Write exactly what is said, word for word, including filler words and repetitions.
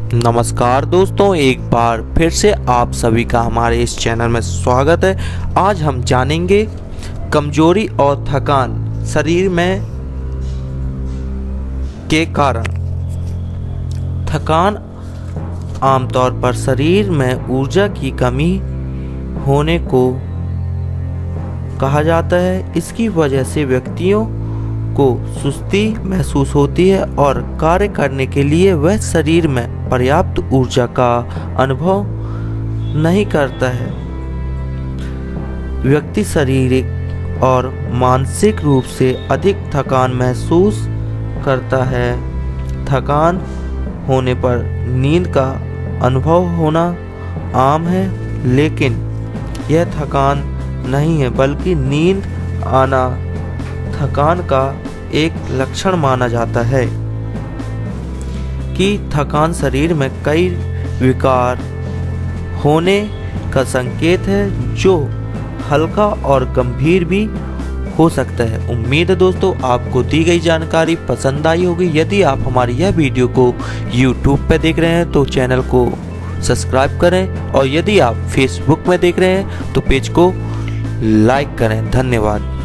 नमस्कार दोस्तों, एक बार फिर से आप सभी का हमारे इस चैनल में स्वागत है। आज हम जानेंगे कमजोरी और थकान शरीर में के कारण। थकान आमतौर पर शरीर में ऊर्जा की कमी होने को कहा जाता है। इसकी वजह से व्यक्तियों को सुस्ती महसूस होती है और कार्य करने के लिए वह शरीर में पर्याप्त ऊर्जा का अनुभव नहीं करता है। व्यक्ति शारीरिक और मानसिक रूप से अधिक थकान महसूस करता है। थकान होने पर नींद का अनुभव होना आम है, लेकिन यह थकान नहीं है बल्कि नींद आना थकान का एक लक्षण माना जाता है कि थकान शरीर में कई विकार होने का संकेत है, जो हल्का और गंभीर भी हो सकता है। उम्मीद है दोस्तों आपको दी गई जानकारी पसंद आई होगी। यदि आप हमारी यह वीडियो को यूट्यूब पर देख रहे हैं तो चैनल को सब्सक्राइब करें, और यदि आप फेसबुक में देख रहे हैं तो पेज को लाइक करें। धन्यवाद।